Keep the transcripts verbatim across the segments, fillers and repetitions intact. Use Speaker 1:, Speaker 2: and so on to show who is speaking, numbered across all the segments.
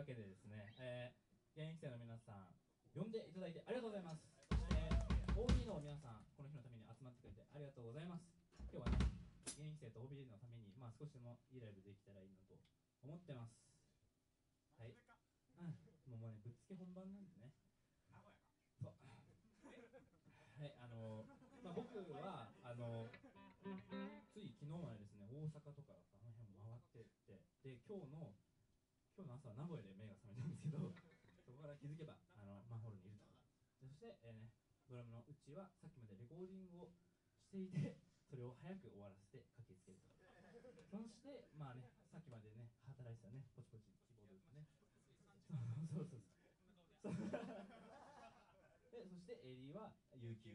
Speaker 1: わけでですね、えー、現役生の皆さん呼んでいただいてありがとうございます。そして オービーディー の皆さん、この日のために集まってくれてありがとうございます。今日はね、現役生と オービーディー のために、まあ、少しでもいいライブできたらいいなと思ってます。はい、うん、もうね、ぶっつけ本番なんでね。そうはい、あのまあ、僕はあのつい昨日までですね、大阪とかあの辺も回ってって、で今日の今日の朝は名古屋で目が覚めたんですけど、そこから気づけばあのマンホールにいると。そして、えーね、ドラムのうちはさっきまでレコーディングをしていて、それを早く終わらせて駆けつけると。そしてまあね、さっきまでね働いてたね、ポチポチキーボードですね。そうそうそうそうで、そしてエリーは有給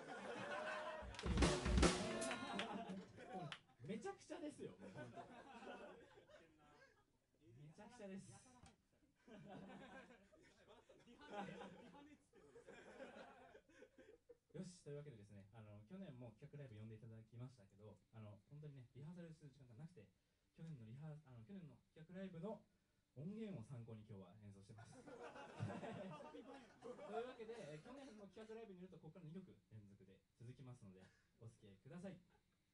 Speaker 1: めちゃくちゃですよ、もう本当めちゃくちゃです。よし、というわけでですね、あの去年も企画ライブ呼んでいただきましたけど、あの本当にね、リハーサルする時間がなくて、去年のリハあの去年の企画ライブの音源を参考に今日は演奏してます。というわけで、去年の企画ライブにいるとここからにきょく連続で続きますのでお付き合いください。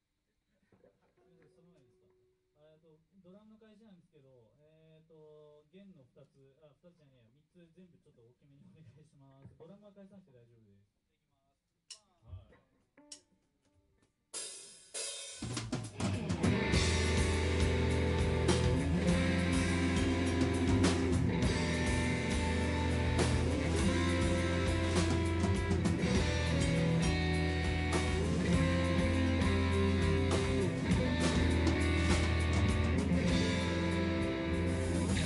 Speaker 2: その前ですか。えっとドラムの会社なんですけど、えっと弦のふたつ、あふたつじゃねえや、みっつ全部ちょっと大きめにお願いします。ドラムは返さなくて大丈夫です。はい。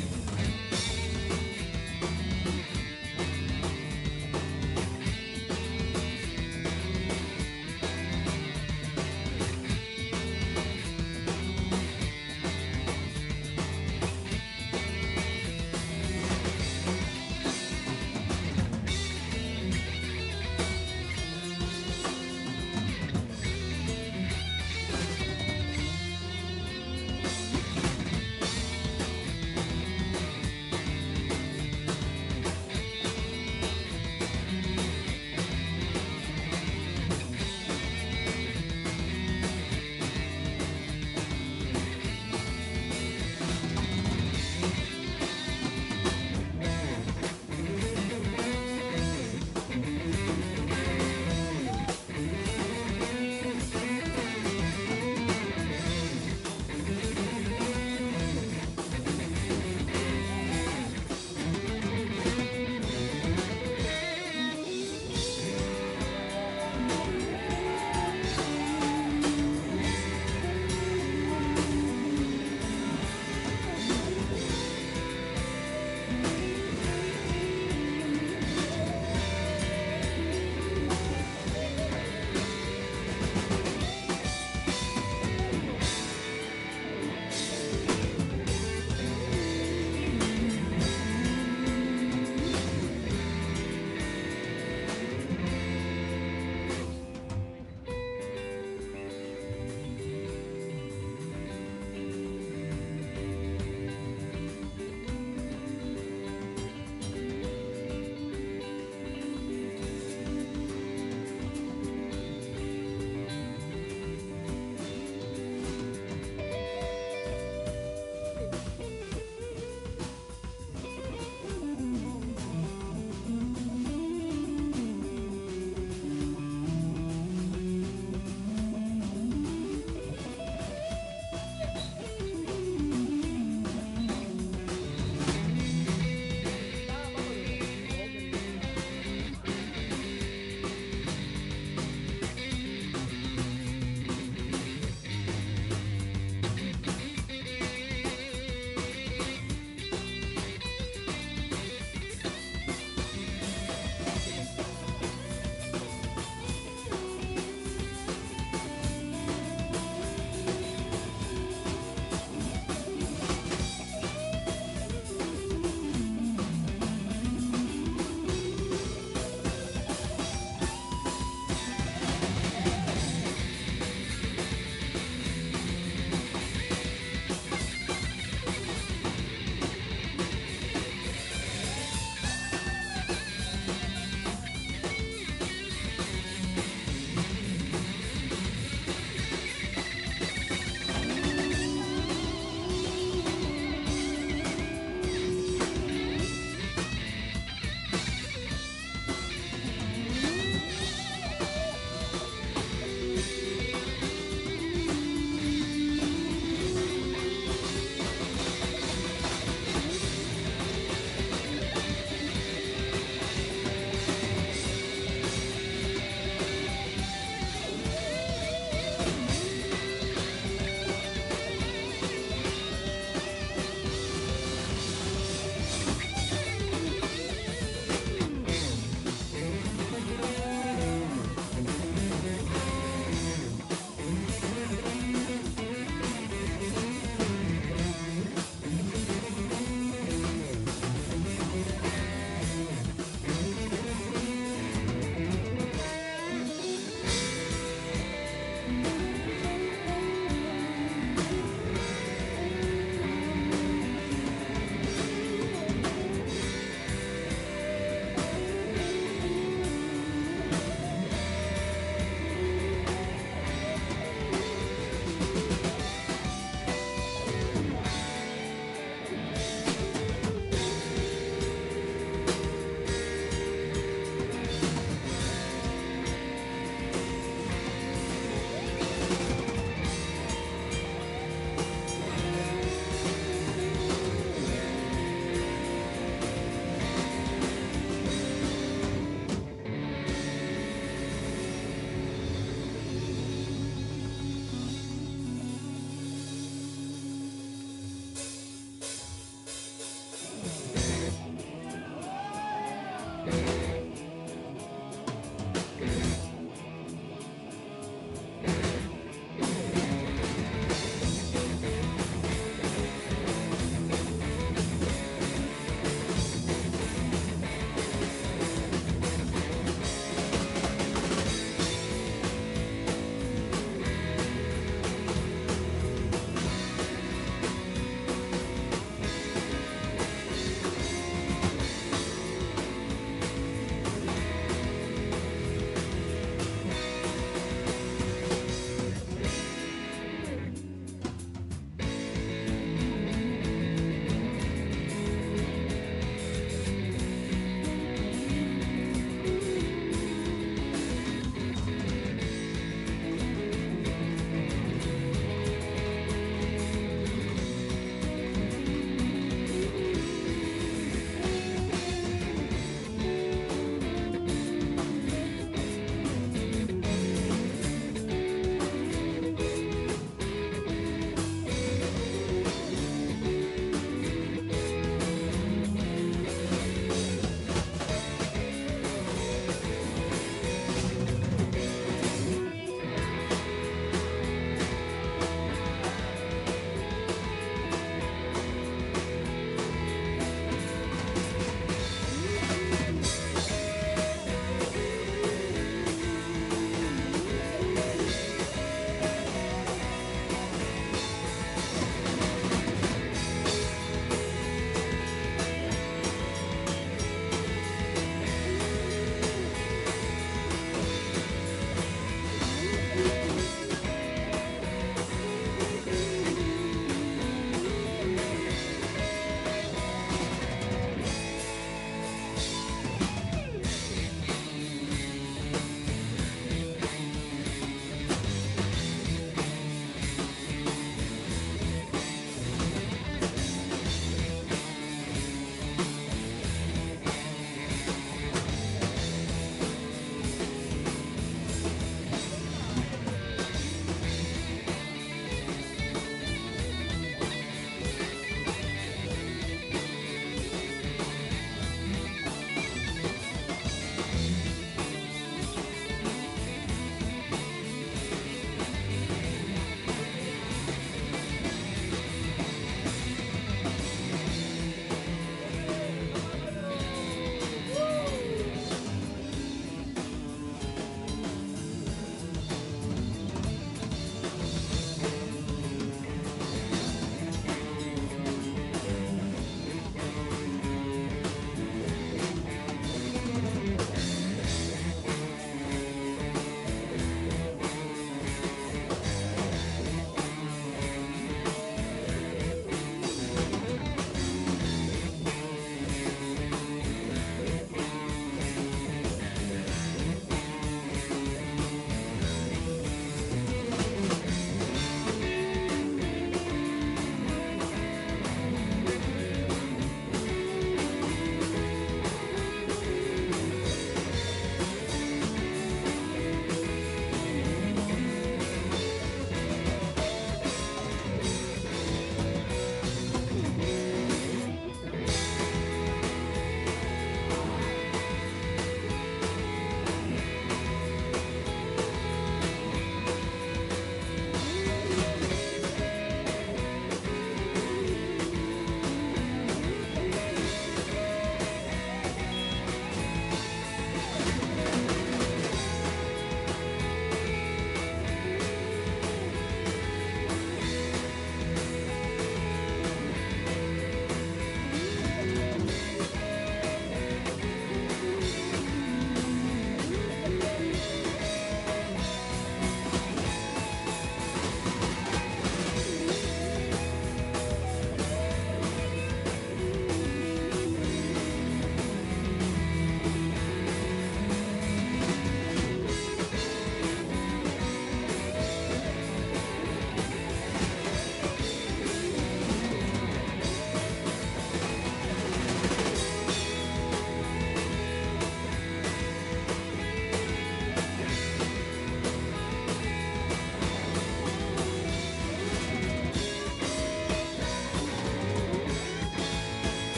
Speaker 3: 「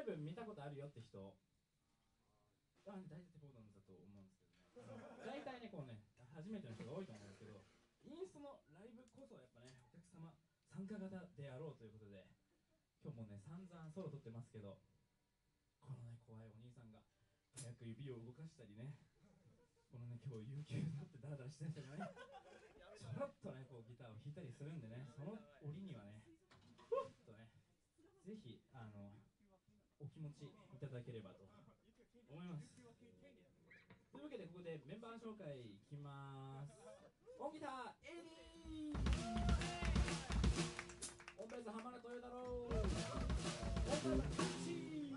Speaker 1: ブ見たことあるよって人、あ、大体テポードンだと思うんですけどね、大体ね、こうね、初めての人が多いと思うんですけど、インストのライブこそやっぱね、お客様参加型であろうということで、今日もね、散々ソロ撮ってますけど、このね、怖いお兄さんが早く指を動かしたりね、このね、今日有給になってダラダラしてる人がね、ちょろっとね、こうギターを弾いたりするんでね、その折にはね、ふっとね、ぜひ、あの、お気持ちいただければと思います。というわけで、ここでメンバー紹介いきます。音ギター、エディー。オンベース、浜田豊太郎。オンベース、チー。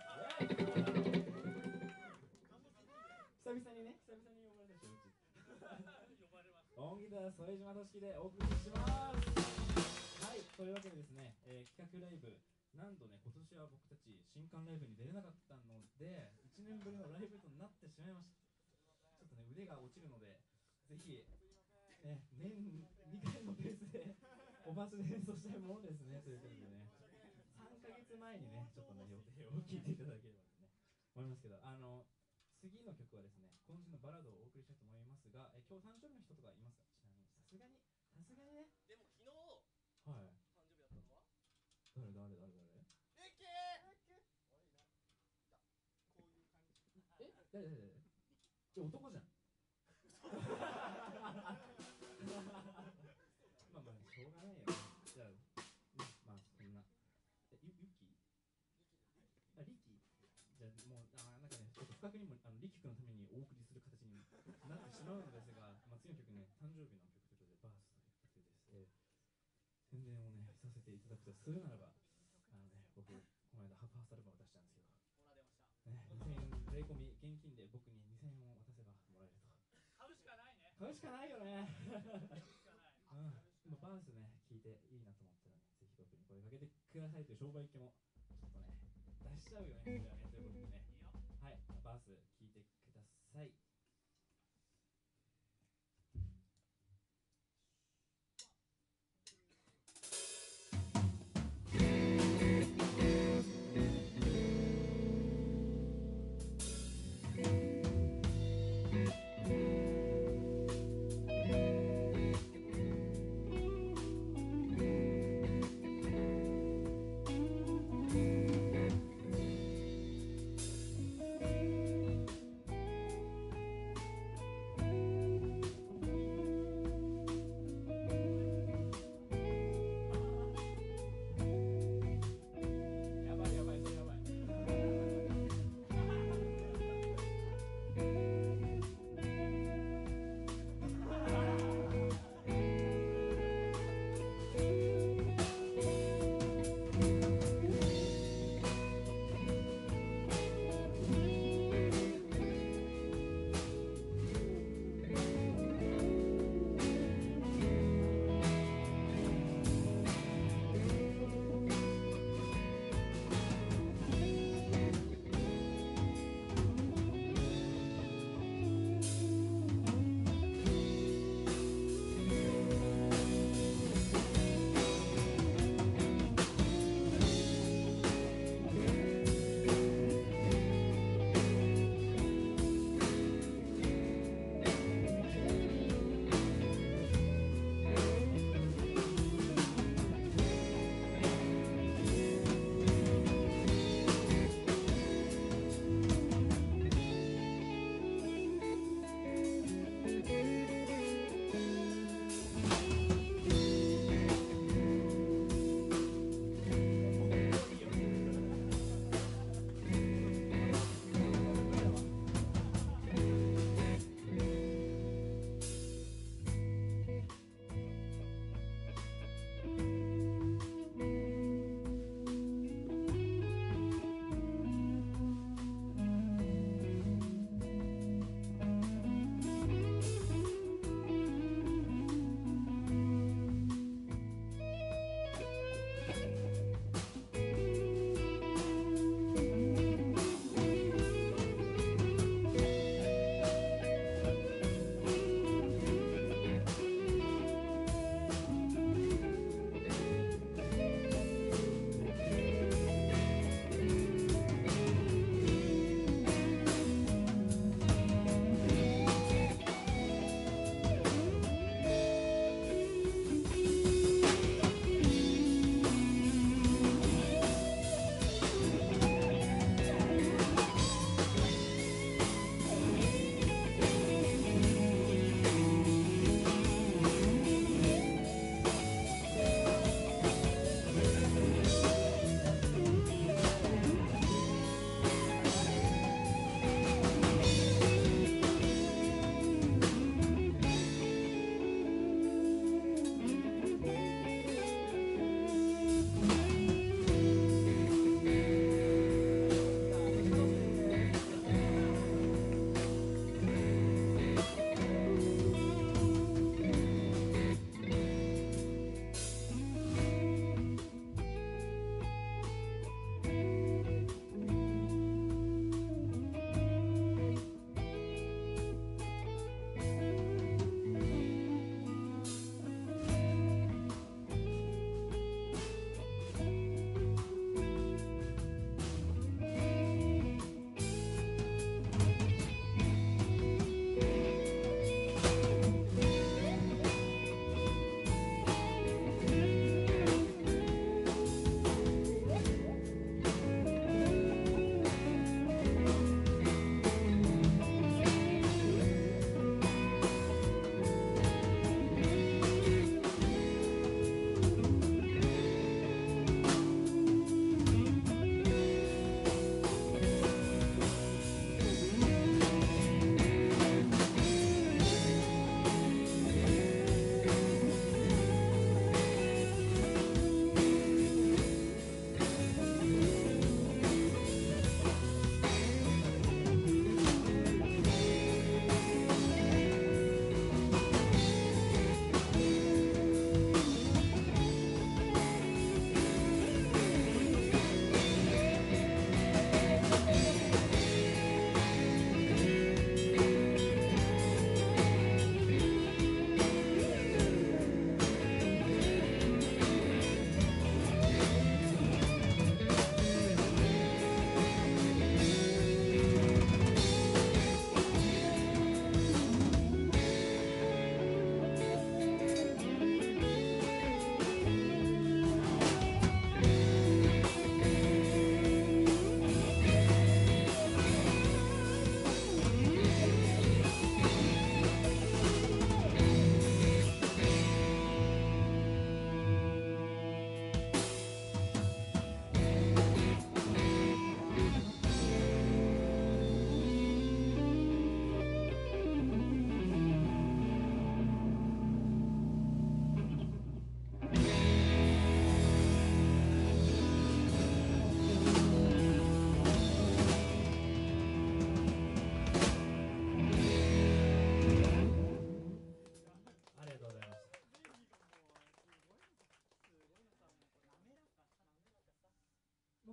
Speaker 1: 久々にね、久々に呼ばれたし、うち。音ギター、副島俊樹でお送りします。はい、というわけでですね、えー、企画ライブ、なんとね、今年は僕たち新刊ライブに出れなかったので、いちねんぶりのライブとなってしまいました。ちょっとね、腕が落ちるので、ぜひ、ね、年にかいのペースでおバスで演奏したいものですね。ということでね、さんかげつまえにね、ちょっとね、予定を聞いていただければとね、思いますけど、あの、次の曲はですね、今週のバラードをお送りしたいと思いますが、え今日誕生日の人とかいますか？ちなみに、さすがに、さすがにね。
Speaker 3: でも昨日、
Speaker 1: はい。
Speaker 3: 誕生日だったのは
Speaker 1: 誰誰誰誰？
Speaker 3: レッケー。こういう感じ。
Speaker 1: え、誰誰誰？いや、男じゃん。まあまあ、しょうがないよね。じゃあ、ね、まあ、そんな。え、ゆ、ゆき？あ、リキ？じゃあ、もう、あ、なんかね、ちょっと不覚にも、あの、リキ君のためにお送りする形になってしまうのですが、まあ、次の曲ね、誕生日の曲ということで、バースという曲です。えー、宣伝をね、させていただくとするならば、あのね、僕、この間、ハーフハースアルバムを出したんですけど、
Speaker 3: ほら出ました。
Speaker 1: ね、にせんえん税込み現金で僕ににせんえんを渡せばもらえると。
Speaker 2: 買うしかないね。
Speaker 1: 買うしかないよね。
Speaker 2: 買うしかない。
Speaker 1: うん。今バースね、聞いていいなと思ったらね、ぜひ僕に声かけてくださいという商売機もちょっとね、出しちゃうよね、これはね、ということでね。
Speaker 2: いいよ。
Speaker 1: はい、バース聞いてください。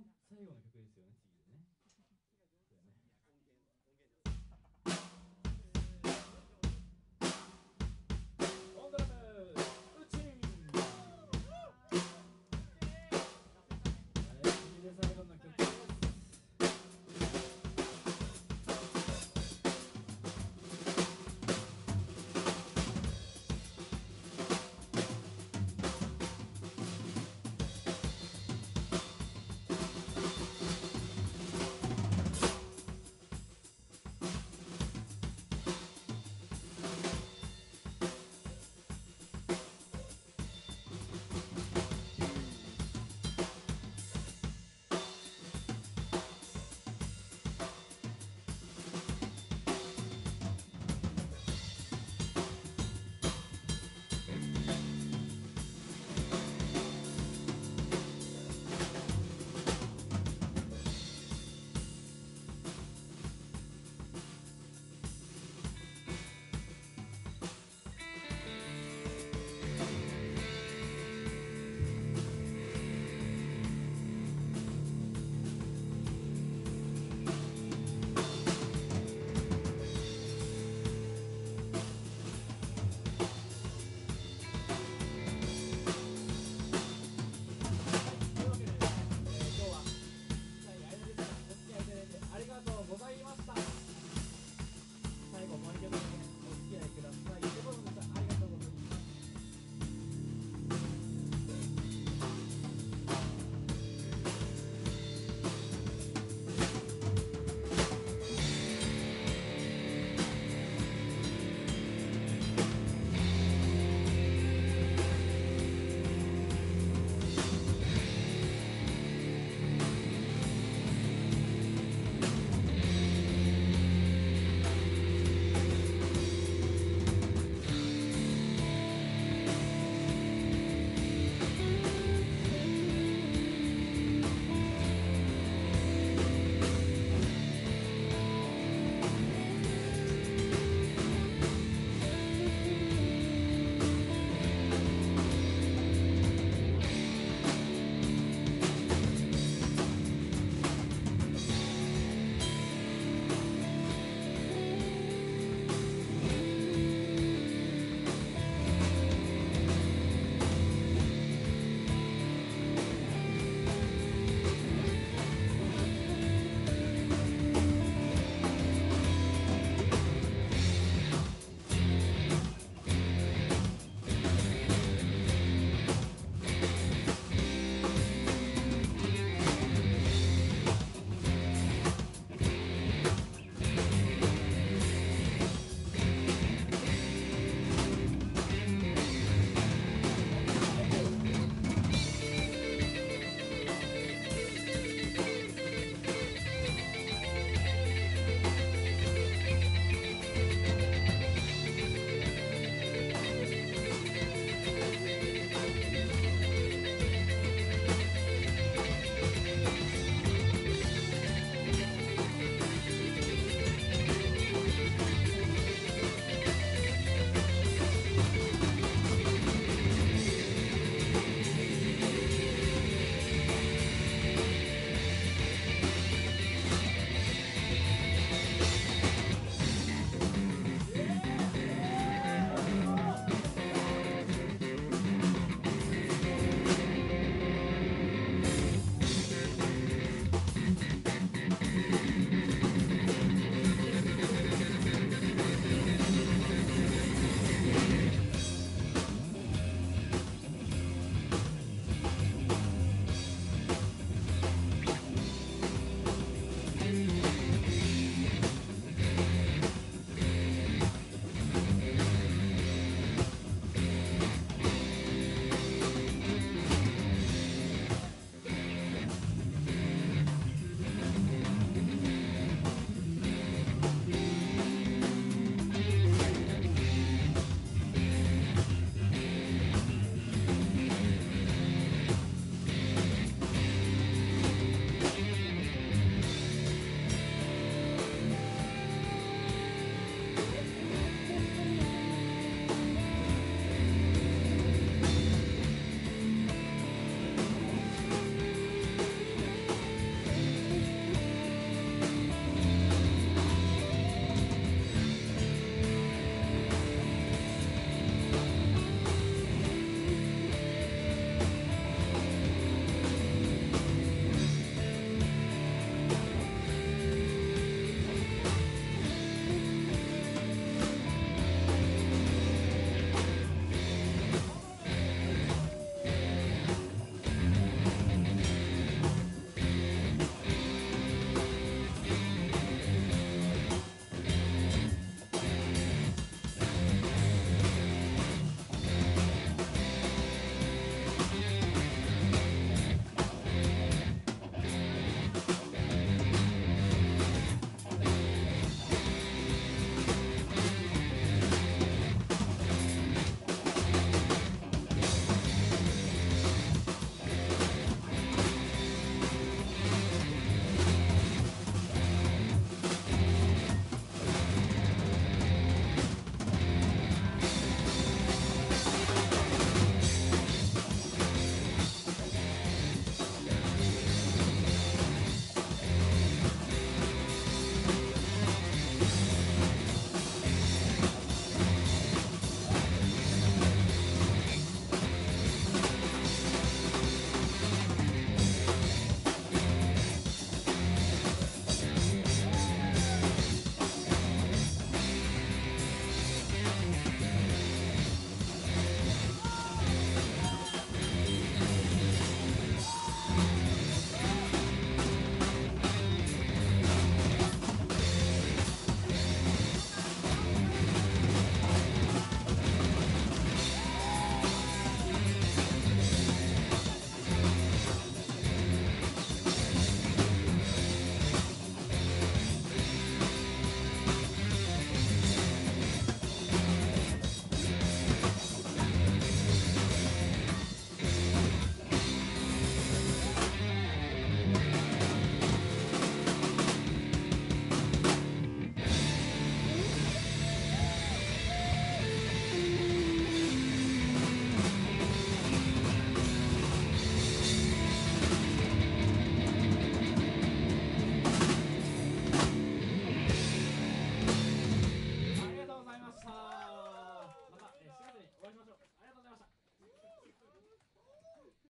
Speaker 1: 最後の曲ですよね、次。